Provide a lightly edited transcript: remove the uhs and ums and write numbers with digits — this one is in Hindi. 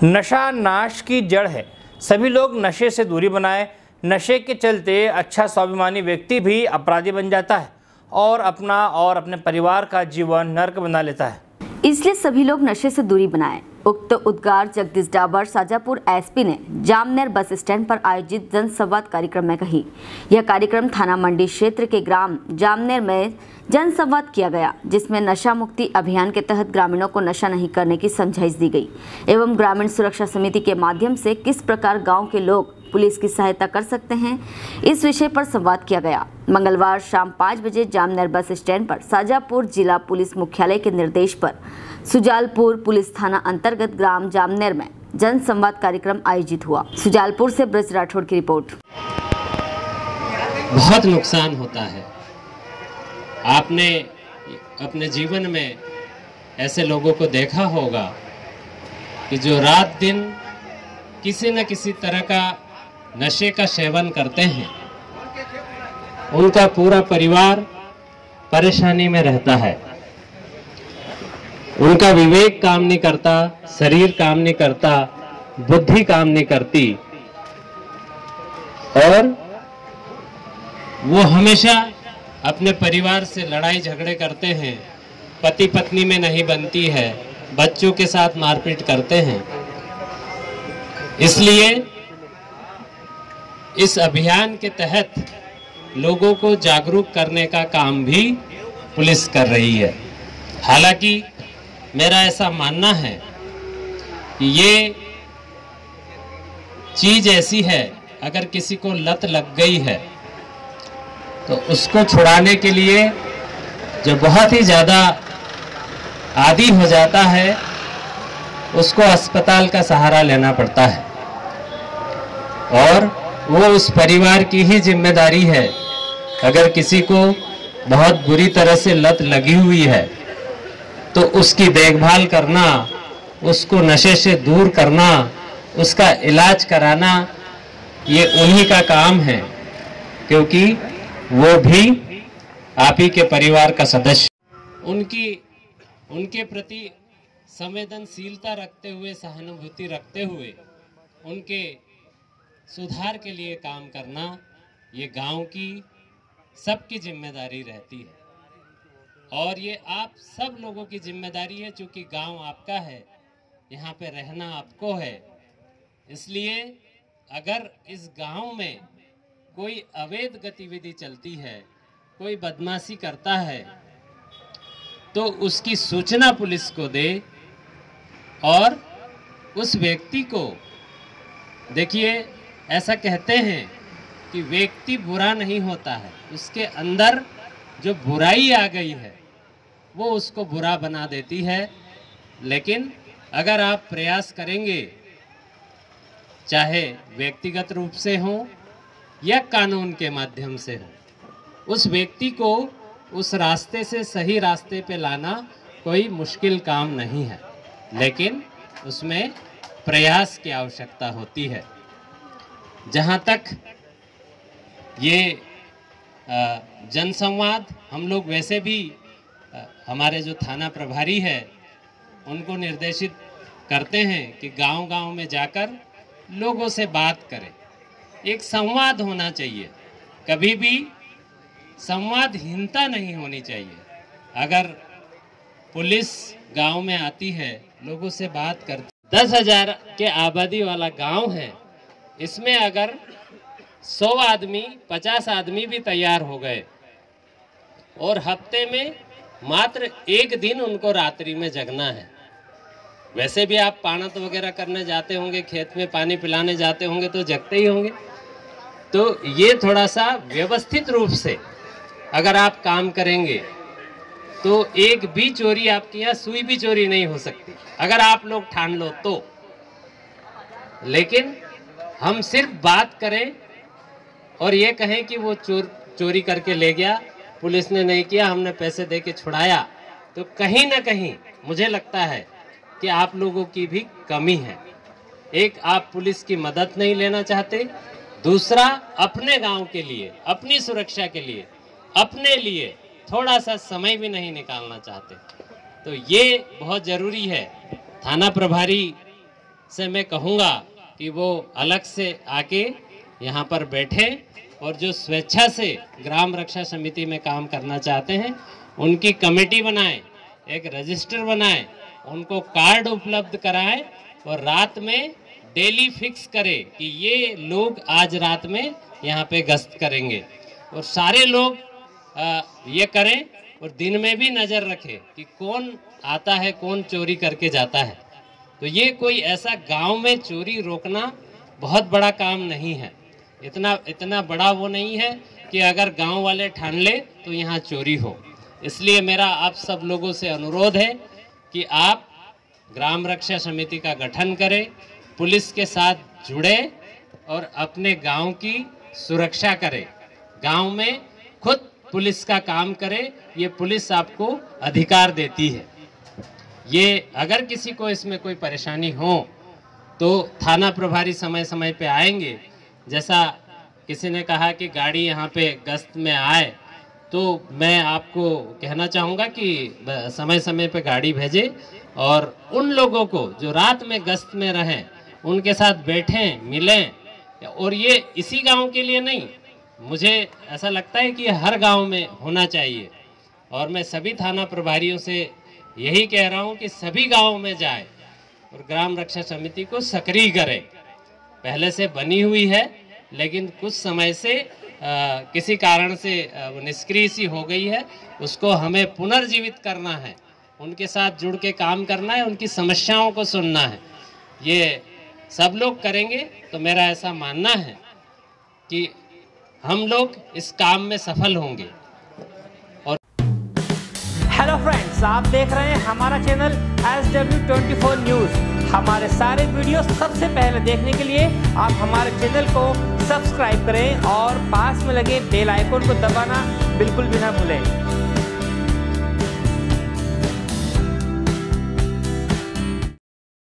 नशा नाश की जड़ है। सभी लोग नशे से दूरी बनाएं। नशे के चलते अच्छा स्वाभिमानी व्यक्ति भी अपराधी बन जाता है और अपना और अपने परिवार का जीवन नर्क बना लेता है। इसलिए सभी लोग नशे से दूरी बनाएं। उक्त उद्गार जगदीश डाबर शाजापुर एसपी ने जामनेर बस स्टैंड पर आयोजित जनसंवाद कार्यक्रम में कही। यह कार्यक्रम थाना मंडी क्षेत्र के ग्राम जामनेर में जनसंवाद किया गया, जिसमें नशा मुक्ति अभियान के तहत ग्रामीणों को नशा नहीं करने की समझाइश दी गई एवं ग्रामीण सुरक्षा समिति के माध्यम से किस प्रकार गाँव के लोग पुलिस की सहायता कर सकते हैं, इस विषय पर संवाद किया गया। मंगलवार शाम 5 बजे जामनेर बस स्टैंड पर शाजापुर जिला पुलिस मुख्यालय के निर्देश पर सुजालपुर पुलिस थाना अंतर्गत ग्राम जामनेर में जन संवाद कार्यक्रम आयोजित हुआ। सुजालपुर से ब्रज राठौड़ की रिपोर्ट। बहुत नुकसान होता है। आपने अपने जीवन में ऐसे लोगों को देखा होगा कि जो रात दिन किसी न किसी तरह का नशे का सेवन करते हैं, उनका पूरा परिवार परेशानी में रहता है। उनका विवेक काम नहीं करता, शरीर काम नहीं करता, बुद्धि काम नहीं करती और वो हमेशा अपने परिवार से लड़ाई झगड़े करते हैं, पति पत्नी में नहीं बनती है, बच्चों के साथ मारपीट करते हैं। इसलिए इस अभियान के तहत लोगों को जागरूक करने का काम भी पुलिस कर रही है। हालांकि मेरा ऐसा मानना है कि ये चीज ऐसी है, अगर किसी को लत लग गई है तो उसको छुड़ाने के लिए जो बहुत ही ज़्यादा आदी हो जाता है, उसको अस्पताल का सहारा लेना पड़ता है और वो उस परिवार की ही जिम्मेदारी है। अगर किसी को बहुत बुरी तरह से लत लगी हुई है तो उसकी देखभाल करना, उसको नशे से दूर करना, उसका इलाज कराना, ये उन्हीं का काम है, क्योंकि वो भी आप ही के परिवार का सदस्य। उनके प्रति संवेदनशीलता रखते हुए, सहानुभूति रखते हुए उनके सुधार के लिए काम करना, ये गांव की सबकी जिम्मेदारी रहती है और ये आप सब लोगों की जिम्मेदारी है, क्योंकि गांव आपका है, यहाँ पे रहना आपको है। इसलिए अगर इस गांव में कोई अवैध गतिविधि चलती है, कोई बदमाशी करता है, तो उसकी सूचना पुलिस को दे और उस व्यक्ति को, देखिए ऐसा कहते हैं कि व्यक्ति बुरा नहीं होता है, उसके अंदर जो बुराई आ गई है वो उसको बुरा बना देती है। लेकिन अगर आप प्रयास करेंगे, चाहे व्यक्तिगत रूप से हो या कानून के माध्यम से हो, उस व्यक्ति को उस रास्ते से सही रास्ते पे लाना कोई मुश्किल काम नहीं है, लेकिन उसमें प्रयास की आवश्यकता होती है। जहाँ तक ये जनसंवाद, हम लोग वैसे भी हमारे जो थाना प्रभारी है उनको निर्देशित करते हैं कि गांव-गांव में जाकर लोगों से बात करें। एक संवाद होना चाहिए, कभी भी संवादहीनता नहीं होनी चाहिए। अगर पुलिस गांव में आती है, लोगों से बात करती, 10,000 के आबादी वाला गांव है, इसमें अगर 100 आदमी, 50 आदमी भी तैयार हो गए और हफ्ते में मात्र एक दिन उनको रात्रि में जगना है। वैसे भी आप पानत वगैरह करने जाते होंगे, खेत में पानी पिलाने जाते होंगे तो जगते ही होंगे। तो ये थोड़ा सा व्यवस्थित रूप से अगर आप काम करेंगे तो एक भी चोरी आपके यहाँ, सुई भी चोरी नहीं हो सकती, अगर आप लोग ठान लो तो। लेकिन हम सिर्फ बात करें और ये कहें कि वो चोरी करके ले गया, पुलिस ने नहीं किया, हमने पैसे दे के छुड़ाया, तो कहीं ना कहीं मुझे लगता है कि आप लोगों की भी कमी है। एक, आप पुलिस की मदद नहीं लेना चाहते, दूसरा अपने गांव के लिए, अपनी सुरक्षा के लिए, अपने लिए थोड़ा सा समय भी नहीं निकालना चाहते। तो ये बहुत ज़रूरी है। थाना प्रभारी से मैं कहूँगा कि वो अलग से आके यहाँ पर बैठे और जो स्वेच्छा से ग्राम रक्षा समिति में काम करना चाहते हैं उनकी कमेटी बनाएं, एक रजिस्टर बनाएं, उनको कार्ड उपलब्ध कराएं और रात में डेली फिक्स करें कि ये लोग आज रात में यहाँ पे गश्त करेंगे और सारे लोग ये करें और दिन में भी नज़र रखें कि कौन आता है, कौन चोरी करके जाता है। तो ये कोई ऐसा गांव में चोरी रोकना बहुत बड़ा काम नहीं है, इतना बड़ा वो नहीं है कि अगर गांव वाले ठान ले तो यहाँ चोरी हो। इसलिए मेरा आप सब लोगों से अनुरोध है कि आप ग्राम रक्षा समिति का गठन करें, पुलिस के साथ जुड़े और अपने गांव की सुरक्षा करें, गांव में खुद पुलिस का काम करे। ये पुलिस आपको अधिकार देती है। ये अगर किसी को इसमें कोई परेशानी हो तो थाना प्रभारी समय समय पे आएंगे। जैसा किसी ने कहा कि गाड़ी यहाँ पे गश्त में आए, तो मैं आपको कहना चाहूँगा कि समय समय पे गाड़ी भेजें और उन लोगों को जो रात में गश्त में रहें उनके साथ बैठें, मिलें। और ये इसी गांव के लिए नहीं, मुझे ऐसा लगता है कि हर गांव में होना चाहिए। और मैं सभी थाना प्रभारियों से यही कह रहा हूं कि सभी गांवों में जाए और ग्राम रक्षा समिति को सक्रिय करें। पहले से बनी हुई है लेकिन कुछ समय से किसी कारण से निष्क्रिय सी हो गई है, उसको हमें पुनर्जीवित करना है, उनके साथ जुड़ के काम करना है, उनकी समस्याओं को सुनना है। ये सब लोग करेंगे तो मेरा ऐसा मानना है कि हम लोग इस काम में सफल होंगे। और हेलो फ्रेंड्स, आप देख रहे हैं हमारा चैनल SW24 न्यूज़। हमारे सारे वीडियो सबसे पहले देखने के लिए आप हमारे चैनल को सब्सक्राइब करें और पास में लगे बेल आइकन को दबाना बिल्कुल भी ना भूलें।